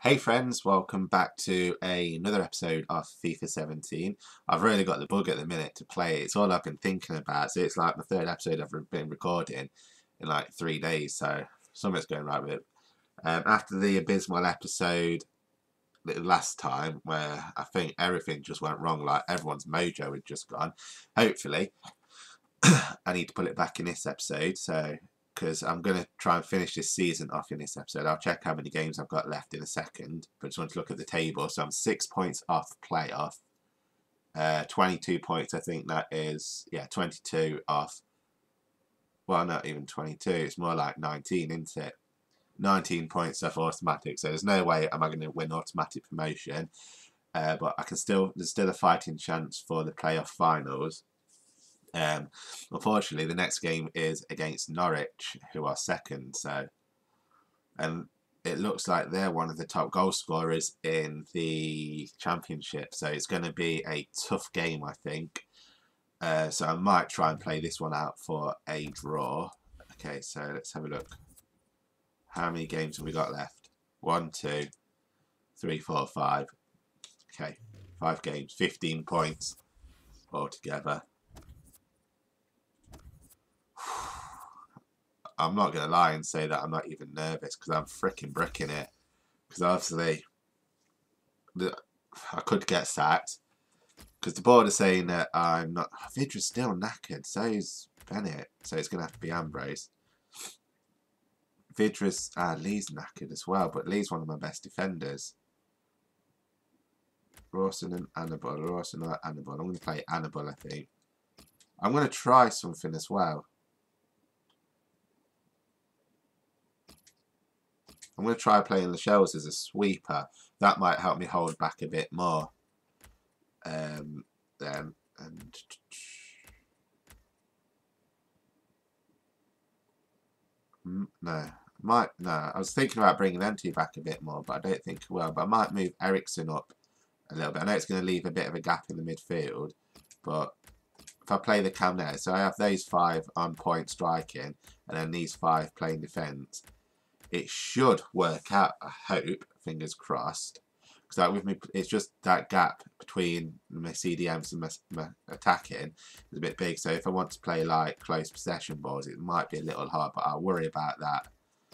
Hey friends, welcome back to another episode of FIFA 17. I've really got the bug at the minute to play it. It's all I've been thinking about. So it's like the third episode I've been recording in like 3 days. So something's going right with it. After the abysmal episode last time where I think everything just went wrong, like everyone's mojo had just gone. Hopefully, I need to put it back in this episode. So because I'm going to try and finish this season off in this episode. I'll check how many games I've got left in a second, but I just want to look at the table. So I'm 6 points off playoff. 22 points, I think that is, yeah, 22 off. Well, not even 22, it's more like 19, isn't it? 19 points off automatic, so there's no way am I going to win automatic promotion. But I can there's still a fighting chance for the playoff finals. Unfortunately, the next game is against Norwich, who are second. So, and it looks like they're one of the top goal scorers in the championship. So it's going to be a tough game, I think. So I might try and play this one out for a draw. Okay, so let's have a look. How many games have we got left? 1, 2, 3, 4, 5. Okay, 5 games, 15 points altogether. I'm not going to lie and say that I'm not even nervous because I'm freaking bricking it. Because obviously, I could get sacked. Because the board is saying that I'm not. Vidra's still knackered, so is Bennett. So it's going to have to be Ambrose. Vidra's. Lee's knackered as well, but Lee's one of my best defenders. Rawson and Annabelle. Rawson or Annabelle. I'm going to play Annabelle, I think. I'm going to try something as well. I'm going to try playing Lascelles as a sweeper. That might help me hold back a bit more. No. I was thinking about bringing them two back a bit more, but I don't think I will. But I might move Ericsson up a little bit. I know it's going to leave a bit of a gap in the midfield, but if I play the cam there, so I have those 5 on point striking, and then these 5 playing defence. It should work out, I hope, fingers crossed. Because like with me, it's just that gap between my CDMs and my attacking is a bit big. So if I want to play like close possession balls, it might be a little hard, but I'll worry about that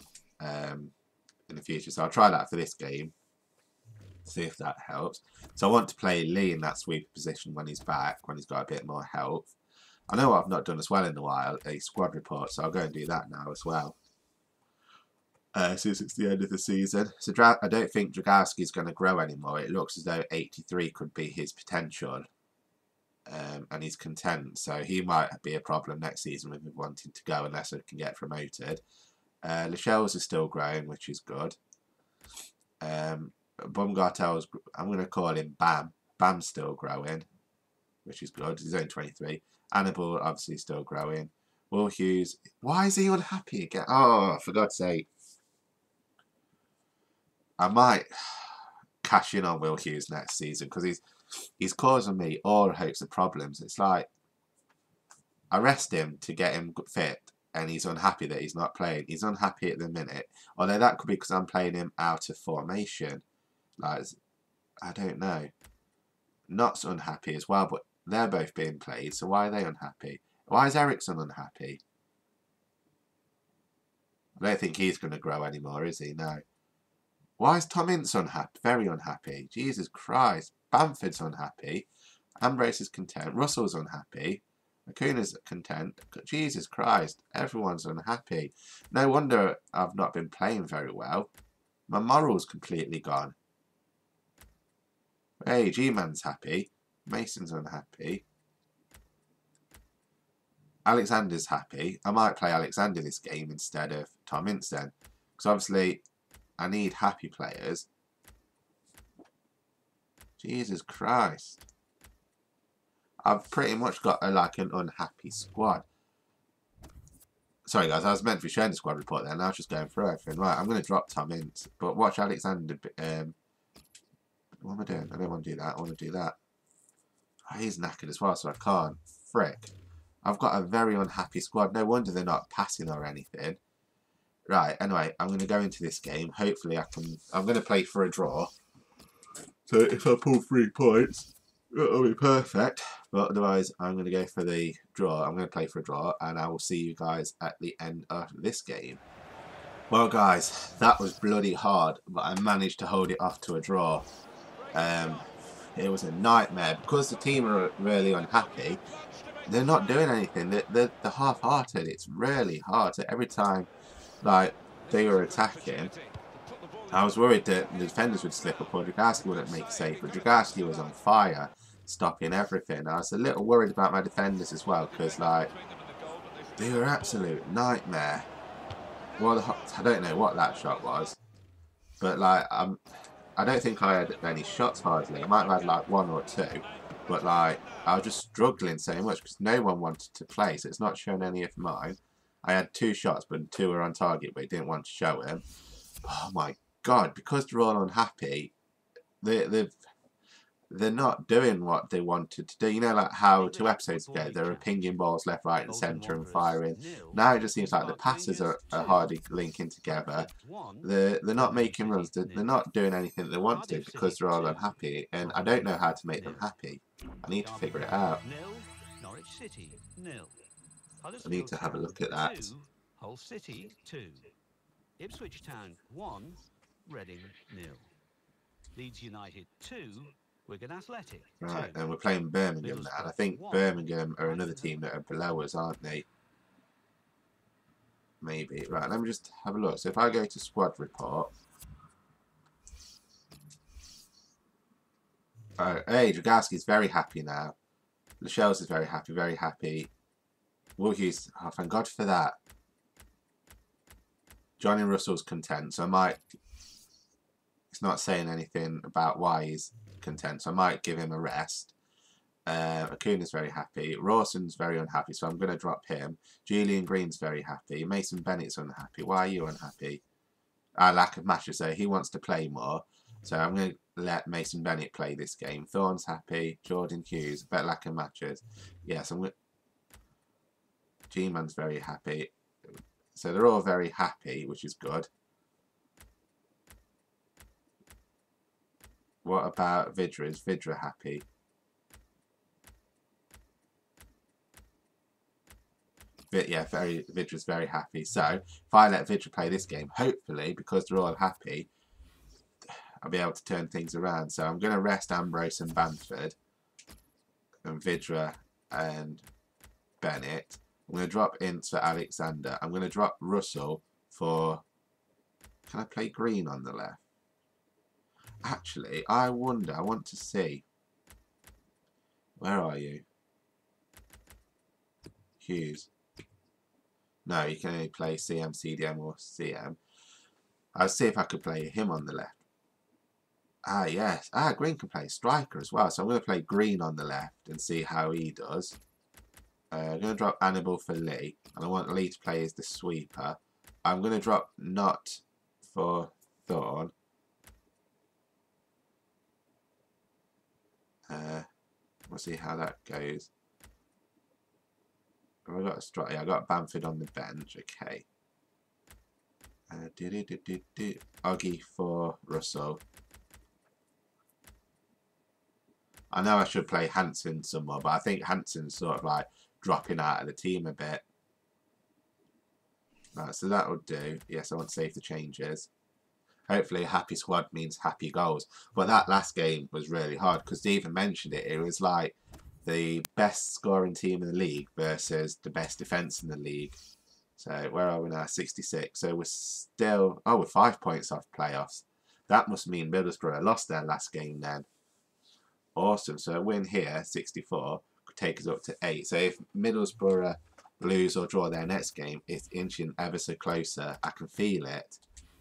in the future. So I'll try that for this game, see if that helps. So I want to play Lee in that sweeper position when he's back, when he's got a bit more health. I know what I've not done as well in a while, a squad report, so I'll go and do that now as well. Since it's the end of the season. So I don't think Dragowski's going to grow anymore. It looks as though 83 could be his potential. And he's content. So he might be a problem next season with him wanting to go unless I can get promoted. Lascelles is still growing, which is good. Baumgartel's, I'm going to call him Bam. Bam's still growing, which is good. He's only 23. Annabelle, obviously, still growing. Will Hughes, why is he unhappy again? Oh, for God's sake. I might cash in on Will Hughes next season because he's causing me all hopes of problems. It's like I rest him to get him fit, and he's unhappy that he's not playing. He's unhappy at the minute, although that could be because I'm playing him out of formation. Like I don't know. Not's unhappy as well, but they're both being played. So why are they unhappy? Why is Ericsson unhappy? I don't think he's going to grow anymore, is he? No. Why is Tom Ince unhappy? Very unhappy. Jesus Christ. Bamford's unhappy. Ambrose is content. Russell's unhappy. Acuna's content. Jesus Christ. Everyone's unhappy. No wonder I've not been playing very well. My moral's completely gone. Hey, G-Man's happy. Mason's unhappy. Alexander's happy. I might play Alexander this game instead of Tom Ince then. Because obviously I need happy players. Jesus Christ. I've pretty much got like an unhappy squad. Sorry guys, I was meant to be showing the squad report there. Now I'm just going through everything. Right, I'm going to drop Tom Ince. But watch Alexander. What am I doing? I don't want to do that. I want to do that. Oh, he's knackered as well, so I can't. Frick. I've got a very unhappy squad. No wonder they're not passing or anything. Right, anyway, I'm going to go into this game. Hopefully I'm going to play for a draw. So if I pull 3 points, it'll be perfect. But otherwise, I'm going to go for the draw. I'm going to play for a draw, and I will see you guys at the end of this game. Well, guys, that was bloody hard, but I managed to hold it off to a draw. It was a nightmare because the team are really unhappy. They're not doing anything. They're half-hearted. It's really hard. So every time, like, they were attacking, I was worried that the defenders would slip up or Dragowski wouldn't make a save. But Dragowski was on fire, stopping everything. I was a little worried about my defenders as well because, like, they were absolute nightmare. Well, I don't know what that shot was, but like I don't think I had any shots hardly. I might have had like 1 or 2, but like I was just struggling so much because no one wanted to play, so it's not showing any of mine. I had 2 shots, but 2 were on target, but it didn't want to show them. Oh my god! Because they're all unhappy, they're not doing what they wanted to do. You know, like how 2 episodes ago they were pinging balls left, right, and centre and firing. Now it just seems like the passes are hardly linking together. They're not making runs. They're not doing anything they want to do because they're all unhappy. And I don't know how to make them happy. I need to figure it out. I need to have a look at that. Hull City 2, Ipswich Town 1, Reading 0, Leeds United 2. Wigan Athletic. Right, and we're playing Birmingham now, and I think Birmingham are another team that are below us, aren't they? Maybe. Right, let me just have a look. So if I go to squad report. Hey, Dragowski's very happy now. Lascelles is very happy, very happy. Woolhughes, oh, thank God for that. Johnny Russell's content, so I might... It's not saying anything about why he's content, so I might give him a rest. Acuna's very happy. Rawson's very unhappy, so I'm going to drop him. Julian Green's very happy. Mason Bennett's unhappy. Why are you unhappy? Lack of matches, so he wants to play more. So I'm going to let Mason Bennett play this game. Thorne's happy. Jordan Hughes, bet lack of matches. Yes, I'm going G-Man's very happy. So they're all very happy, which is good. What about Vidra? Is Vidra happy? Yeah, Vidra's very happy. So, if I let Vidra play this game, hopefully, because they're all happy, I'll be able to turn things around. So, I'm going to rest Ambrose and Bamford, and Vidra and Bennett. I'm going to drop Ince for Alexander. I'm going to drop Russell for... Can I play Green on the left? Actually, I wonder, I want to see. Where are you? Hughes. No, you can only play CM, CDM or CM. I'll see if I could play him on the left. Ah, yes. Ah, Green can play striker as well. So I'm going to play Green on the left and see how he does. I'm going to drop Annabelle for Lee. And I want Lee to play as the sweeper. I'm going to drop Knott for Thorne. We'll see how that goes. Have I got a strike? Yeah, I got Bamford on the bench. Okay. Oggy for Russell. I know I should play Hansen somewhere, but I think Hansen's sort of like dropping out of the team a bit. Right, so that will do. Yes, I want to save the changes. Hopefully a happy squad means happy goals. But that last game was really hard because they even mentioned it. It was like the best scoring team in the league versus the best defence in the league. So where are we now? 66. So we're still... Oh, we're 5 points off playoffs. That must mean Middlesbrough lost their last game then. Awesome. So a win here, 64, could take us up to 8. So if Middlesbrough lose or draw their next game, it's inching ever so closer. I can feel it.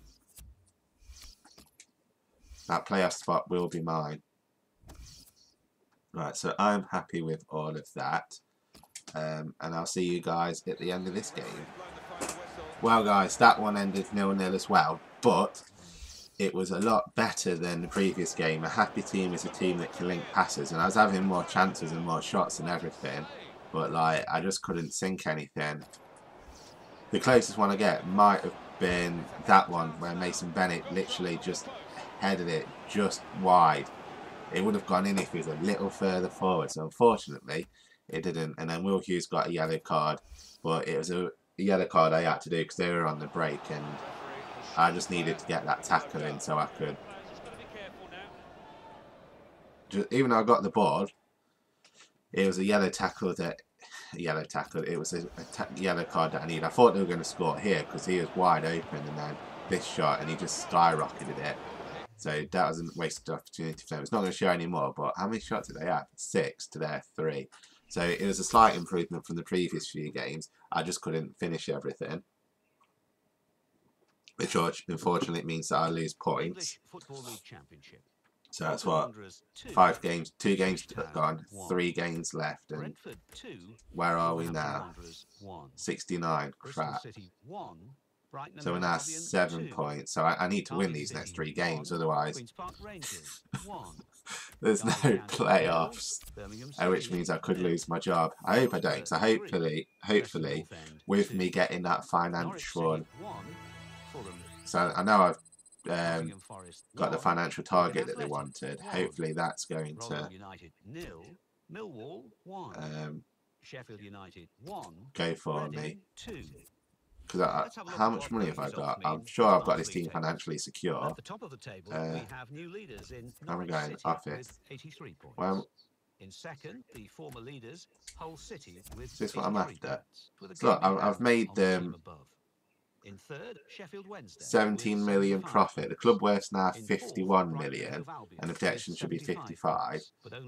That playoff spot will be mine. Right, so I'm happy with all of that. And I'll see you guys at the end of this game. Well, guys, that one ended 0-0 as well. But it was a lot better than the previous game. A happy team is a team that can link passes. And I was having more chances and more shots and everything. But, like, I just couldn't sink anything. The closest one I get might have been that one where Mason Bennett literally just headed it just wide. It would have gone in if he was a little further forward. So unfortunately, it didn't. And then Will Hughes got a yellow card, but it was a yellow card I had to do because they were on the break, and I just needed to get that tackle in so I could. Even though I got the ball, it was a yellow tackle that. It was a yellow card that I needed. I thought they were going to score here because he was wide open, and then this shot, and he just skyrocketed it. So that was a wasted opportunity for them. It's not going to show anymore, but how many shots did they have? 6 to their 3. So it was a slight improvement from the previous few games. I just couldn't finish everything, which unfortunately means that I lose points. So that's what, 5 games, 2 games gone, 3 games left, and where are we now? 69, crap. So we're now 7 points, so I need to win these next 3 games, otherwise there's no playoffs, which means I could lose my job. I hope I don't, because hopefully, with me getting that financial, so I know I've got the financial target that they wanted. Hopefully that's going to go for me. Because how much money have I got? I'm sure I've got this team financially secure. I'm going office. Well, is this what I'm after? So look, I've made them 17 million profit. The club worth's now 51 million, and the protection should be 55.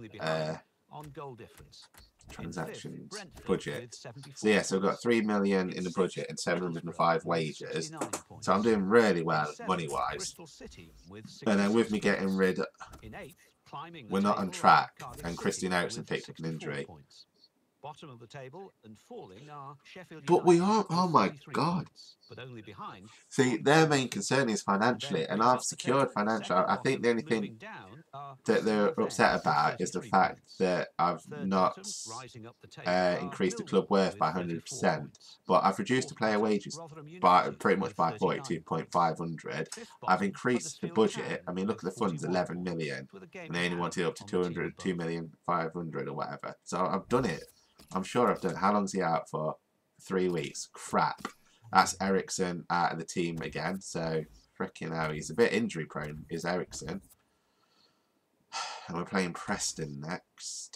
Transactions budget. So yeah, so I've got 3 million in the budget and 705 wages. So I'm doing really well money wise. And then with me getting rid, we're not on track, and Christian Eriksen picked up an injury. Bottom of the table and falling are Sheffield United. But we are, oh my god. See, their main concern is financially, and I've secured financial. I think the only thing that they're upset about is the fact that I've not increased the club worth by 100%, but I've reduced the player wages by pretty much by 42.500. I've increased the budget. I mean, look at the funds, 11 million, and they only wanted up to 2,500 or whatever. So I've done it. I'm sure I've done it. How long's he out for? 3 weeks. Crap. That's Eriksen out of the team again. So, freaking hell. He's a bit injury prone, is Eriksen. And we're playing Preston next.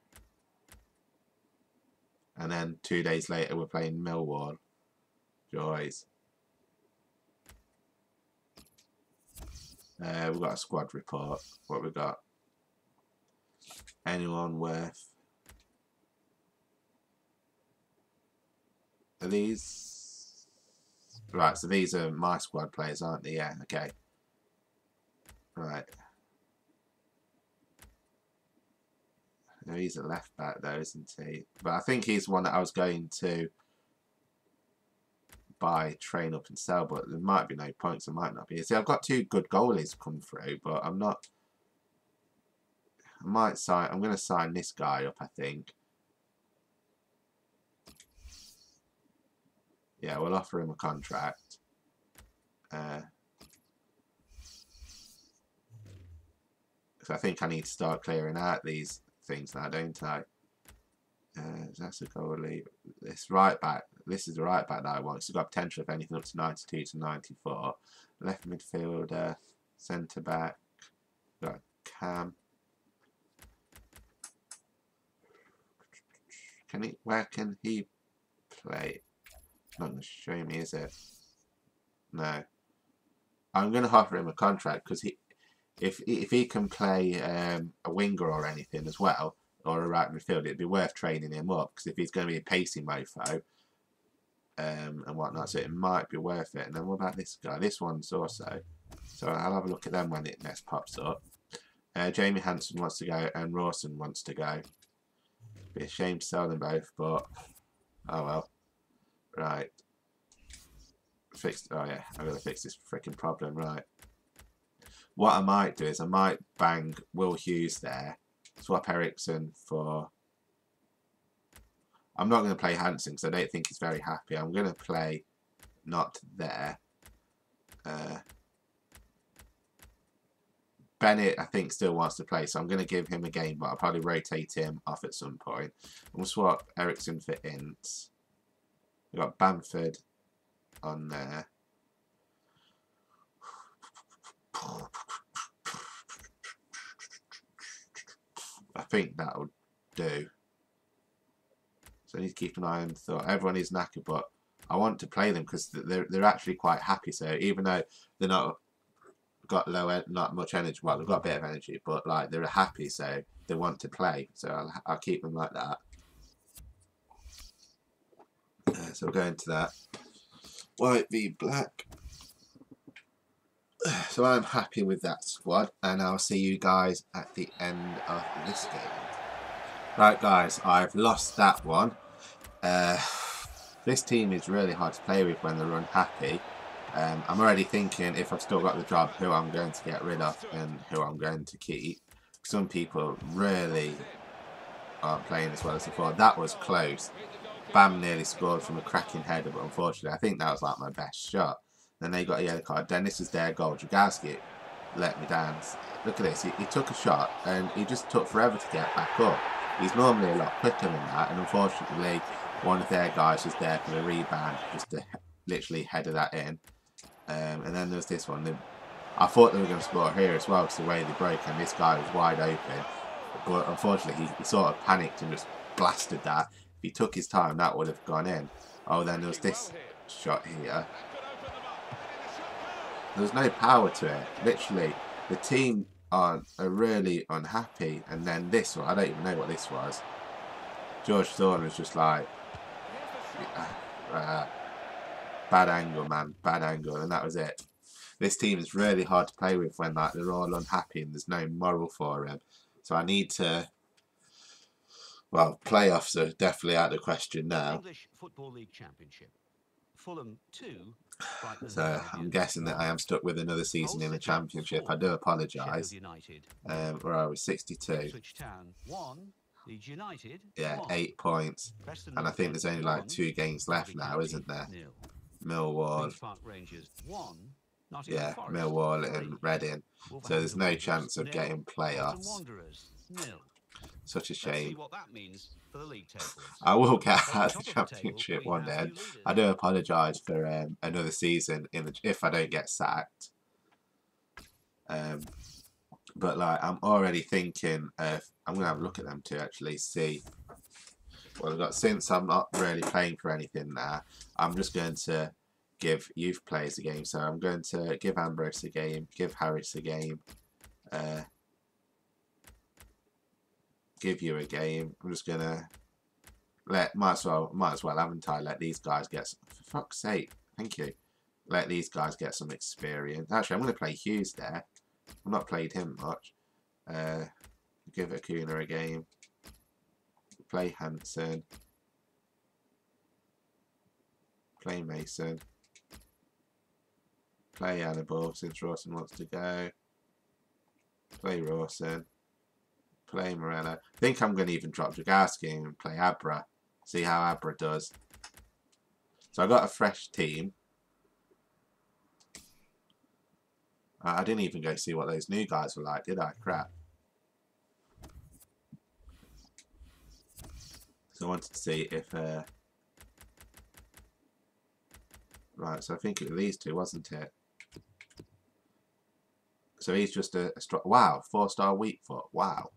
And then 2 days later, we're playing Millwall. Joys. We've got a squad report. What we got? Anyone worth? Are these right? So these are my squad players, aren't they? Yeah. Okay. Right. No, he's a left back though, isn't he? But I think he's one that I was going to buy, train up and sell, but there might be no points. There might not be. See, I've got 2 good goalies come through, but I'm not. I might sign. I'm going to sign this guy up, I think. Yeah, we'll offer him a contract. So I think I need to start clearing out these things now, don't I? That's a goalie. This right back. This is the right back that I want. It's got potential, if anything, up to 92 to 94. Left midfielder, centre back. Got Cam. Can he? Where can he play? Not going to show me, is it? No. I'm going to offer him a contract because if he can play a winger or anything as well, or a right midfield, it'd be worth training him up, because if he's going to be a pacey mofo and whatnot, so it might be worth it. And then what about this guy? This one's also. So I'll have a look at them when it next pops up. Jamie Hansen wants to go and Rawson wants to go. Be a shame to sell them both, but oh well. Right. Fixed. Oh yeah, I've got to fix this freaking problem. Right. What I might do is I might bang Will Hughes there, swap Eriksen for. I'm not going to play Hansen because I don't think he's very happy. I'm going to play not there. Bennett, I think, still wants to play, so I'm going to give him a game, but I'll probably rotate him off at some point. We'll swap Ericsson for Ince. We've got Bamford on there. I think that'll do. So I need to keep an eye on thought. Everyone is knackered, but I want to play them because they're actually quite happy. So even though they're not not much energy, well, they've got a bit of energy, but like they're happy, so they want to play. So I'll keep them like that. So we'll go into that. White v black. So I'm happy with that squad, and I'll see you guys at the end of this game. Right, guys, I've lost that one. This team is really hard to play with when they're unhappy. I'm already thinking, if I've still got the job, who I'm going to get rid of and who I'm going to keep. Some people really aren't playing as well as before. That was close. Bam nearly scored from a cracking header, but unfortunately, I think that was like my best shot. Then they got a yellow card. Then this is their goal. Jagarski let me down. Look at this. He took a shot and he just took forever to get back up. He's normally a lot quicker than that, and unfortunately, one of their guys was there for the rebound, just to literally header that in. And then there's this one. I thought they were going to score here as well because the way they broke, and this guy was wide open. But unfortunately, he sort of panicked and just blasted that. If he took his time, that would have gone in. Oh, then there was this shot here. There's no power to it. Literally, the team are really unhappy. And then this one, I don't even know what this was. George Thorne was just like, bad angle, man, bad angle, and that was it. This team is really hard to play with when like they're all unhappy and there's no moral for them. So I need to. Well, playoffs are definitely out of the question now. English Football League Championship. Fulham 2. So I'm guessing that I am stuck with another season in the Championship. I do apologise. Where are we? 62. Yeah, 8 points. And I think there's only like 2 games left now, isn't there? Millwall. Yeah, Millwall and Reading. So there's no chance of getting playoffs. Such a shame. I will get out of the Championship one day. I do apologise for another season if I don't get sacked. But like I'm already thinking of, I'm gonna have a look at them to actually see what I've got. Since I'm not really playing for anything now, I'm just going to give youth players a game. So I'm going to give Ambrose a game, give Harris a game, give you a game. I'm just gonna might as well, haven't I? Let these guys get some, for fuck's sake, thank you. Let these guys get some experience. Actually, I'm gonna play Hughes there. I've not played him much. Give Acuna a game. Play Hansen. Play Mason. Play Hannibal since Rawson wants to go. Play Rawson. Play Morello. I think I'm going to even drop Jagarski and play Abra. See how Abra does. So I got a fresh team. I didn't even go see what those new guys were like, did I? Crap. So I wanted to see if... Right, so I think it was these two, wasn't it? So he's just a wow, 4-star weak foot. Wow.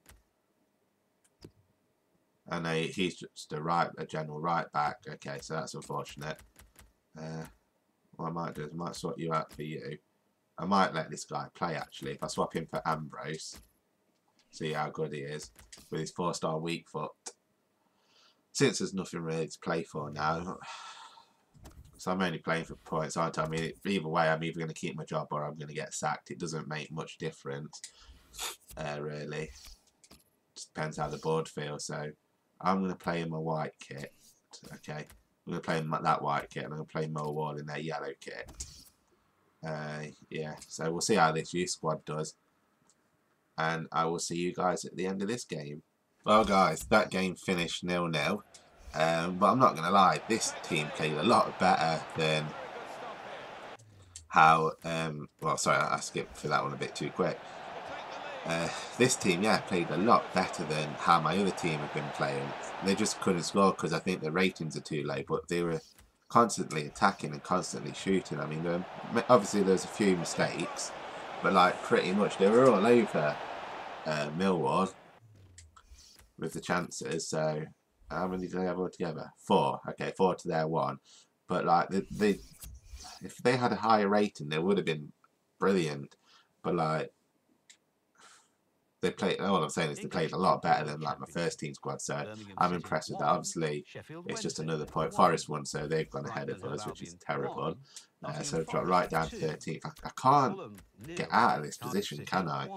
And he's just a general right back. Okay, so that's unfortunate. What I might do is I might sort you out for you. I might let this guy play actually. If I swap him for Ambrose, see how good he is with his 4-star weak foot. Since there's nothing really to play for now, so I'm only playing for points, aren't I? I mean, either way, I'm either going to keep my job or I'm going to get sacked. It doesn't make much difference, really. Just depends how the board feels. So I'm going to play in my white kit. Okay, I'm going to play in that white kit, and I'm going to play Millwall in their yellow kit. Yeah, so we'll see how this youth squad does, and I will see you guys at the end of this game. Well guys, that game finished 0-0, but I'm not going to lie, this team played a lot better than how, well, sorry, I skipped for that one a bit too quick. This team, yeah, played a lot better than how my other team have been playing. They just couldn't score because I think the ratings are too low, but they were constantly attacking and constantly shooting. I mean, obviously there's a few mistakes, but like pretty much they were all over Millwall with the chances. So how many did they have altogether? 4. Okay, 4 to their 1. But like if they had a higher rating, they would have been brilliant. But like they played. All I'm saying is they played a lot better than like my first team squad. So I'm impressed with that. Obviously, it's just another point. Forest won, so they've gone ahead of us, which is terrible. So I've dropped right down to 13th. I can't get out of this position, can I?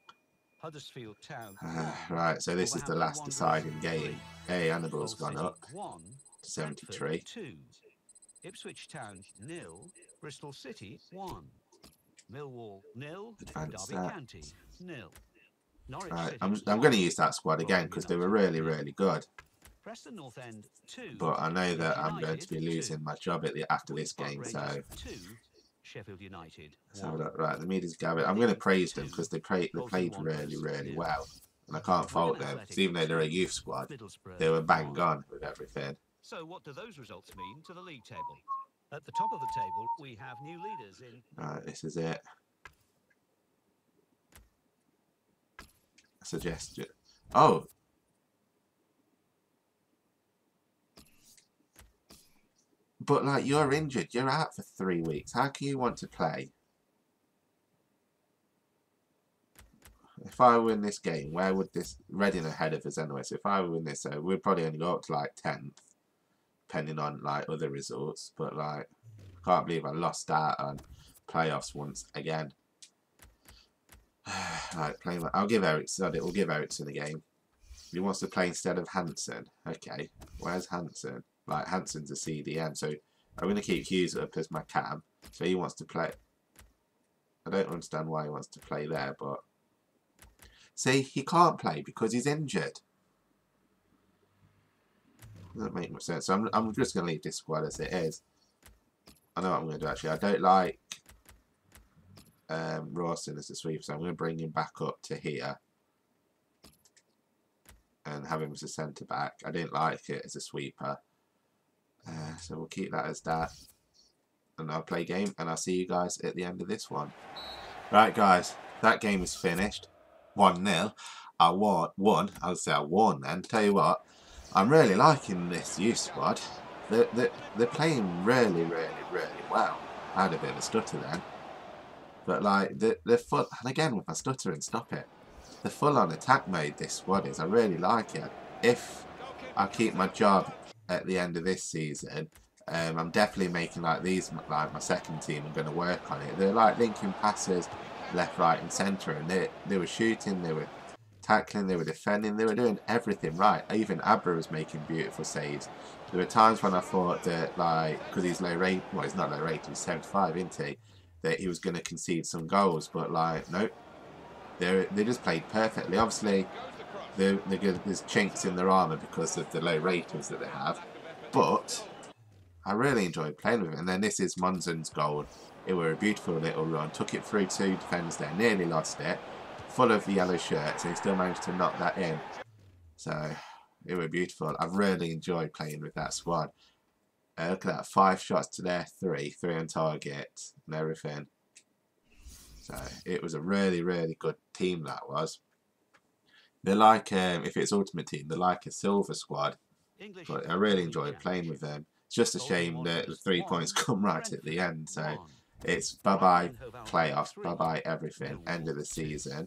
Right, so this is the last deciding game. Hey, Hannibal's gone up to 73. Ipswich Town 0, Bristol City 1, Millwall 0, Derby County 0. Right, I'm going to use that squad again because they were really, really good. Preston North End 2, but I know that I'm going to be losing my job after this game, so. Sheffield United. So right, the media's gathered. I'm going to praise them because they played really, really well, and I can't fault them. Because even though they're a youth squad, they were bang on with everything. So what do those results mean to the league table? At the top of the table, we have new leaders in. Right, this is it. Suggestion. Oh. But like you're injured, you're out for 3 weeks. How can you want to play? If I win this game, where would this Reading ahead of us anyway? So if I win this, we'd probably only go up to like 10th, depending on like other results. But like, I can't believe I lost out on playoffs once again. Right, I'll give Ericsson. We'll give Ericsson a game. He wants to play instead of Hansen. Okay, where's Hansen? Like Hansen's a CDM, so I'm going to keep Hughes up as my cam. So he wants to play. I don't understand why he wants to play there, but see, he can't play because he's injured. Doesn't make much sense. So I'm just going to leave this squad as it is. I know what I'm going to do actually. I don't like Rawson as a sweeper, so I'm going to bring him back up to here and have him as a centre back. I didn't like it as a sweeper, so we'll keep that as that. And I'll play game, and I'll see you guys at the end of this one. Right, guys, that game is finished. 1-0. I won. I would say I won then. Tell you what, I'm really liking this youth squad. They're playing really, really, really well. I had a bit of a stutter then. But like, they're full, and again with my stuttering, stop it. The full-on attack mode this squad is. I really like it. If I keep my job at the end of this season, I'm definitely making like these, like my second team. I'm going to work on it. They're like linking passes left, right, and centre, and they were shooting, they were tackling, they were defending, they were doing everything right. Even Abra was making beautiful saves. There were times when I thought that, like, because he's low rate, well, he's not low rate, he's 75, isn't he? That he was going to concede some goals, but like, nope. They just played perfectly. Obviously, there's chinks in their armour because of the low ratings that they have, but I really enjoyed playing with it. And then this is Munzen's goal. It were a beautiful little run. Took it through 2 defenders there, nearly lost it. Full of yellow shirts, and he still managed to knock that in. So it were beautiful. I've really enjoyed playing with that squad. Look at that, 5 shots to their 3 on target and everything. So it was a really, really good team that was. They're like, if it's Ultimate Team, they're like a silver squad. But I really enjoyed playing with them. It's just a shame that the 3 points come right at the end. So it's bye-bye playoffs, bye-bye everything, end of the season.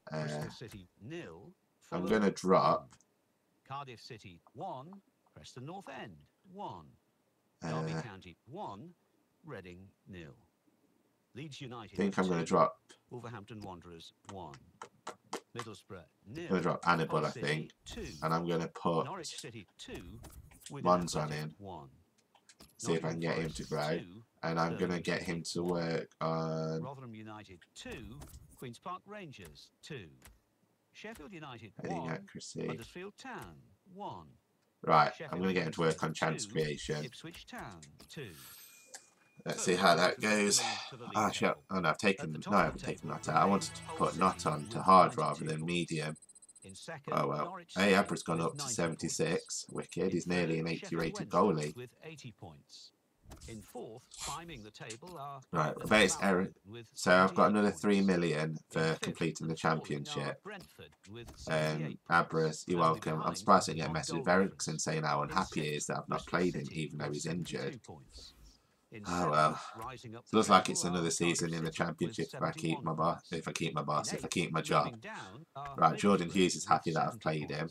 I'm going to drop Cardiff City 1, Preston North End 1, Derby County 1, Reading 0. Leeds United. I think I'm going to drop Wolverhampton Wanderers 1. Middlesbrough 0. I'm going to drop Hannibal, I think, 2. and I'm going to put Norwich City 2. Monzon in. 1. See if I can get him to grow, and I'm going to get him to work on Rotherham United 2. Queen's Park Rangers 2. Sheffield United heading 1. accuracy. Huddersfield Town 1. Right, I'm going to get him to work on chance creation. Ipswich Town 2. Let's see how that goes. Actually, oh no, I've taken, no, I haven't taken Not out. I wanted to put Not on to hard rather than medium. Oh well. Hey, Abra's gone up to 76. Wicked. He's nearly an 80 rated goalie. In fourth, climbing the table are Right, I bet it's Eric. So I've got another 3 million for completing the championship. Abra, you're welcome. I'm surprised I didn't get a message of Ericsson saying how unhappy he is that I've not played him, even though he's injured. Oh well. It looks like it's another season in the championship if I keep my boss, if I keep my job. Right, Jordan Hughes is happy that I've played him.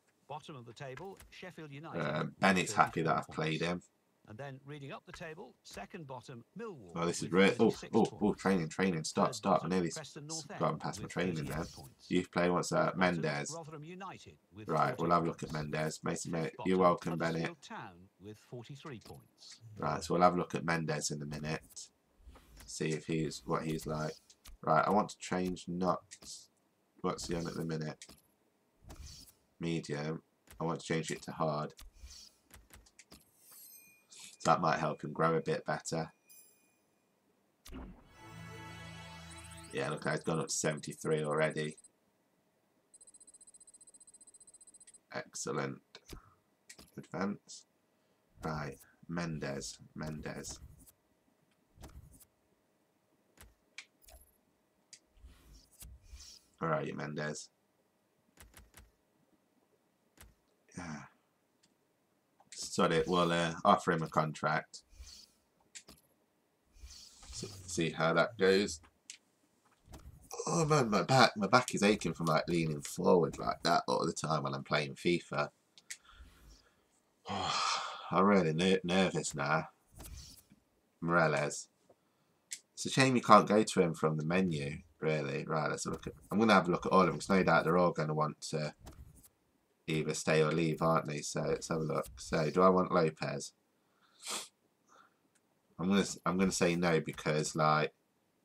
Bennett's happy that I've played him. And then reading up the table, second bottom, Millwall. Oh, this is great. Oh, training. Stop. I nearly got past my training then. Youth player wants Mendes. Right, we'll have a look at Mendes. Mason, you're welcome, Bennett. Right, so we'll have a look at Mendes in a minute. See if what he's like. Right, I want to change nuts. What's he on at the minute? Medium. I want to change it to hard. So that might help him grow a bit better. Yeah, look, I've gone up to 73 already. Excellent. Advance. Right, Mendes. Where are you, Mendes? Yeah. Sorry, we'll offer him a contract. See how that goes. Oh man, my back is aching from like leaning forward like that all the time when I'm playing FIFA. Oh, I'm really nervous now. Morales. It's a shame you can't go to him from the menu, really. Right, let's look at. I'm gonna have a look at all of them because no doubt they're all gonna want to either stay or leave, aren't they? So let's have a look. So do I want Lopez? I'm gonna say no because like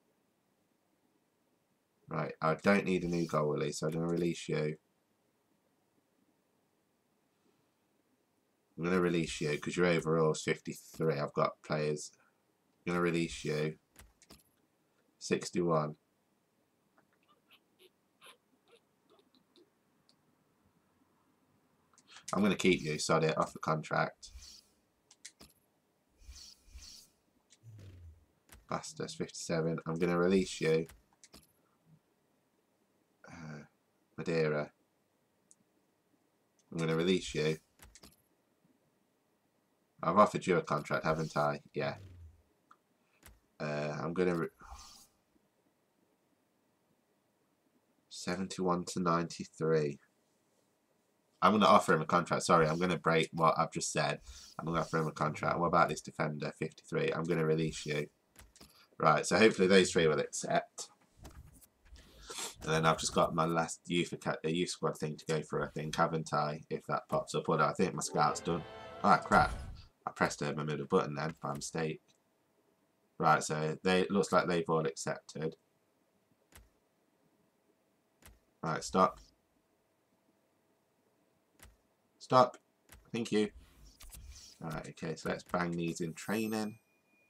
right, I don't need a new goalie, so I'm gonna release you. I'm gonna release you because your overall is 53. I've got players. I'm gonna release you. 61. I'm going to keep you, sorry, off the contract. Bastos, 57. I'm going to release you. Madeira. I'm going to release you. I've offered you a contract, haven't I? Yeah. I'm going to... 71 to 93. I'm going to offer him a contract. Sorry, I'm going to break what I've just said. I'm going to offer him a contract. What about this defender, 53? I'm going to release you. Right, so hopefully those three will accept. And then I've just got my last youth squad thing to go through, I think, haven't I? If that pops up. Although I think my scout's done. Oh, crap. I pressed my middle button then by mistake. Right, so it looks like they've all accepted. Right, stop. Stop. Thank you. Alright, okay, so let's bang these in training.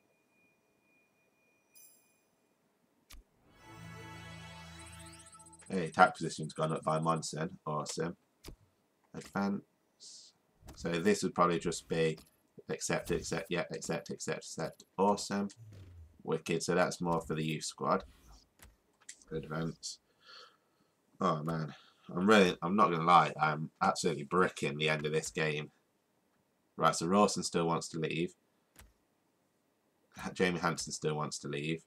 Hey, attack position's gone up by Monson. Awesome. Advance. So this would probably just be accept, yeah, accept. Awesome. Wicked. So that's more for the youth squad. Advance. Oh man. I'm not going to lie, I'm absolutely bricking the end of this game. Right, so Rawson still wants to leave. Jamie Hansen still wants to leave.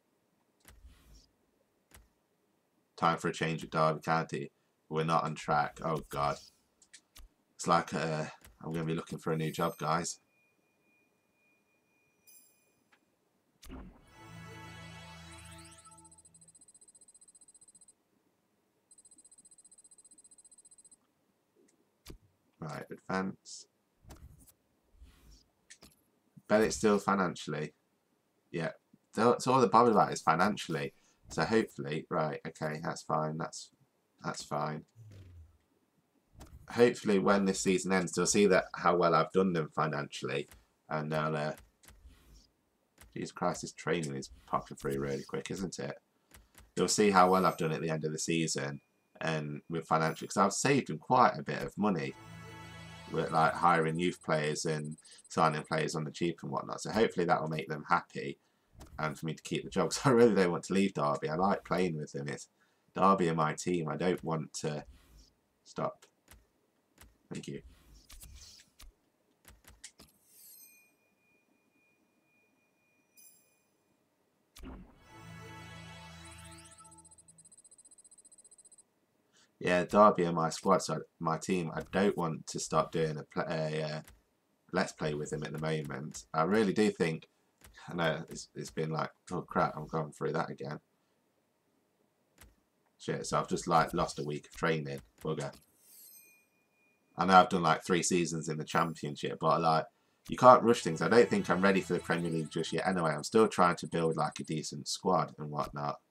Time for a change at Derby County. We're not on track. Oh God. It's like I'm going to be looking for a new job, guys. Right, advance. Bet it's still financially. Yeah. That's all they're bothered about is financially. So hopefully, right, okay, that's fine. That's fine. Hopefully when this season ends, they'll see that how well I've done them financially. And they'll Jesus Christ, this training is popping through really quick, isn't it? You'll see how well I've done at the end of the season, and with financial, because I've saved him quite a bit of money with like hiring youth players and signing players on the cheap and whatnot. So hopefully that will make them happy, and for me to keep the job. Because I really don't want to leave Derby. I like playing with them. It's Derby are my team. I don't want to stop. Thank you. Yeah, Derby are my squad, so my team. I don't want to stop doing a let's play with him at the moment. I really do think. I know it's been like, oh crap, I'm going through that again. Shit, so I've just like lost a week of training. Bugger. I know I've done like 3 seasons in the Championship, but like, you can't rush things. I don't think I'm ready for the Premier League just yet. Anyway, I'm still trying to build like a decent squad and whatnot.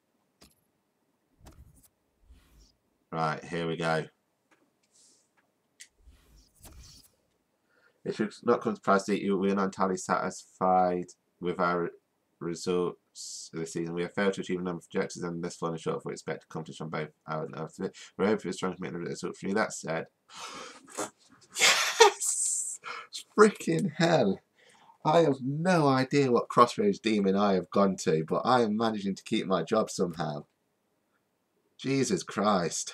Right, here we go. It should not come to surprise that we're not entirely satisfied with our results this season. We have failed to achieve a number of objectives and this falling short of what we expect to accomplish on both our and our. We're hoping for a strong commitment to result from you. That said, yes! Freaking hell! I have no idea what crossroads demon I have gone to, but I am managing to keep my job somehow. Jesus Christ.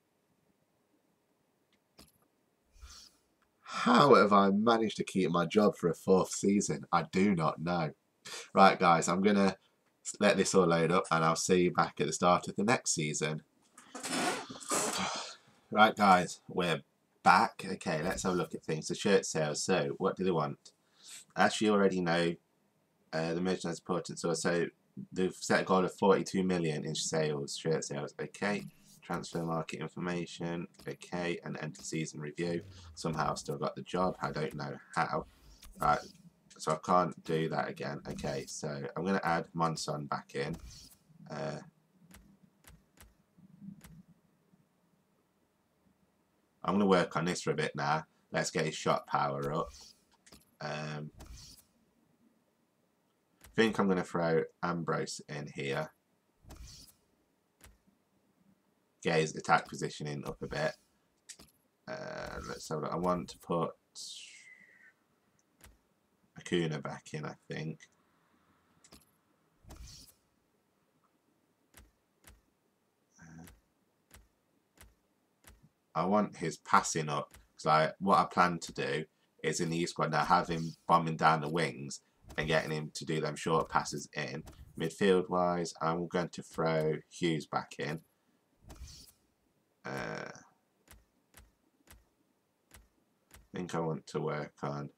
How have I managed to keep my job for a 4th season? I do not know. Right, guys, I'm going to let this all load up and I'll see you back at the start of the next season. Right, guys, we're back. Okay, let's have a look at things. The shirt sales. So, what do they want? As you already know, the merchandise important. So they've set a goal of 42 million in sales, shirt sales. Okay. Transfer market information. Okay. And enter season review. Somehow I've still got the job. I don't know how. Right. So I can't do that again. Okay. So I'm going to add Monson back in. I'm going to work on this for a bit now. Let's get his shot power up. I think I'm going to throw Ambrose in here. Get his attack positioning up a bit. Let's have a look. I want to put Acuna back in, I think. I want his passing up. Because what I plan to do is in the youth squad now have him bombing down the wings and getting him to do them short passes in. Midfield wise, I'm going to throw Hughes back in. I think I want to work on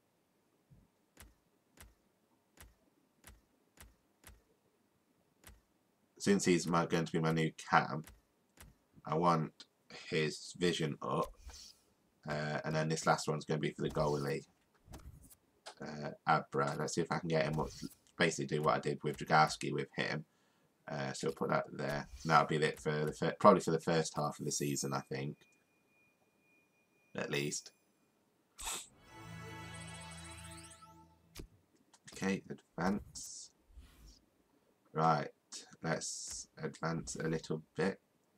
since he's going to be my new cam, I want his vision up, and then this last one's going to be for the goalie, Abra. Let's see if I can get him up, basically do what I did with Dragowski with him. So we'll put that there. And that'll be it for the probably for the first half of the season, I think, at least. Okay, advance. Right, let's advance a little bit.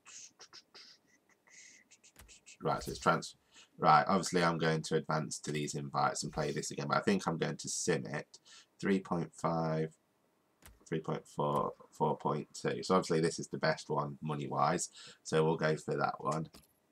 Right, so it's transfer. Right, obviously I'm going to advance to these invites and play this again, but I think I'm going to sim it. 3.5, 3.4, 4.2. So obviously this is the best one money-wise, so we'll go for that one.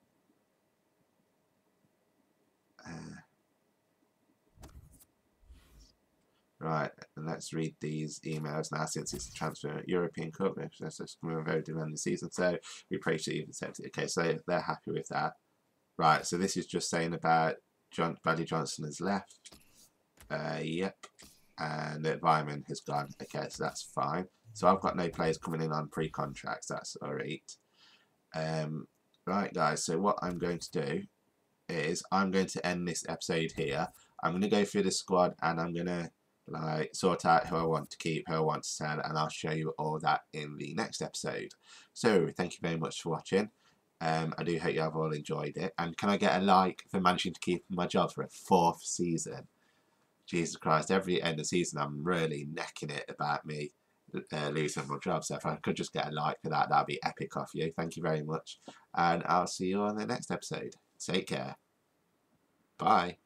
Right, and let's read these emails now since it's a transfer European Cup. It's coming a very demanding season, so we appreciate you accepting it. Okay, so they're happy with that. Right, so this is just saying about Bradley Johnson has left. Yep, and the environment has gone. Okay, so that's fine. So I've got no players coming in on pre-contracts. That's alright. Right, guys. So what I'm going to do is I'm going to end this episode here. I'm going to go through the squad and I'm going to sort out who I want to keep, who I want to sell, and I'll show you all that in the next episode. So thank you very much for watching. I do hope you have all enjoyed it. And can I get a like for managing to keep my job for a 4th season? Jesus Christ, every end of season I'm really necking it about me losing my job. So if I could just get a like for that, that'd be epic off you. Thank you very much. And I'll see you on the next episode. Take care. Bye.